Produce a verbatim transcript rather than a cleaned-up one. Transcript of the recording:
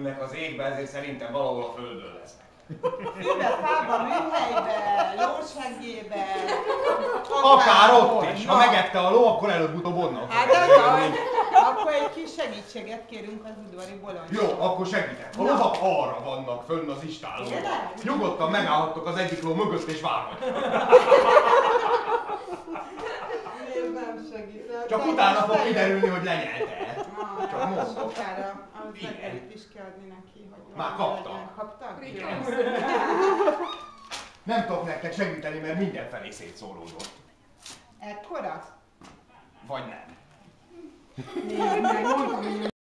repülnek az égbe, ezért szerintem valahol a földön lesznek. Fűbe, fába, műhelybe, lóseggébe. Akár ott is, ha megette a ló, akkor előbb-utóbb onnan. Hát de akkor egy kis segítséget kérünk az udvari bolondtól. Jó, akkor segítek. A lovak arra vannak fönn az istállóban. Nyugodtan megállhattok az egyik ló mögött és várhattok. Én nem segítek. Csak utána fog kiderülni, hogy lenyelte. Csak mondom. Sokára az megyelit is kell adni neki, hogy már kaptam. Kaptak? Igen. Nem tudok nektek segíteni, mert mindenfelé szétszóródott. Ekkora? Vagy nem. Nézd meg, mondtam, hogy